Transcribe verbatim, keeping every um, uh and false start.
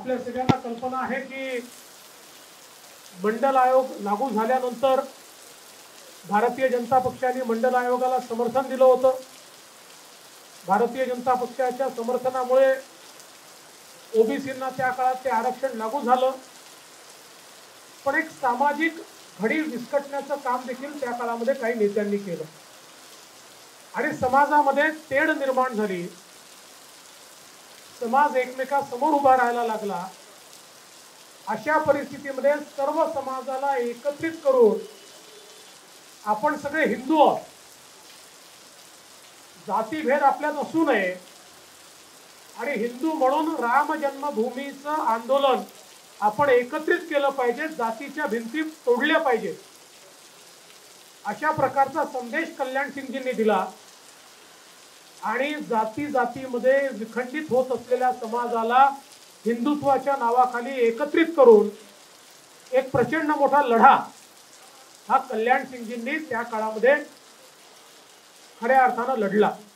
आपल्या सगळ्यांना कल्पना आहे की मंडल आयोग लागू झाल्यानंतर भारतीय जनता पक्षाने मंडल आयोगाला समर्थन दिलं होतं। भारतीय जनता पक्षाच्या समर्थनामुळे ओबीसींना त्या काळात ते आरक्षण लागू झालं। पण एक सामाजिक घडी विस्कटण्याचं काम देखील त्या काळामध्ये काही नेत्यांनी केलं आणि समाजामध्ये तेढ निर्माण झाली। समाज एकमेकांसमोर उभा राहायला लागला। अशा परिस्थितीमध्ये सर्व समाजाला एकत्रित करून आपण सगळे हिंदू आहोत, जातीभेद आपल्यात असू नये आणि हिंदू म्हणून राम जन्मभूमीचं आंदोलन आपण एकत्रित केलं पाहिजे, जातीच्या भिंती तोडल्या पाहिजे, अशा प्रकारचा संदेश कल्याण सिंगजींनी दिला आणि जाती जातीमध्ये विखंडित होत असलेल्या समाजाला हिंदुत्वाच्या नावाखाली एकत्रित करून एक प्रचंड मोठा लढा हा कल्याण सिंगजींनी त्या काळामध्ये खऱ्या अर्थाने लढला।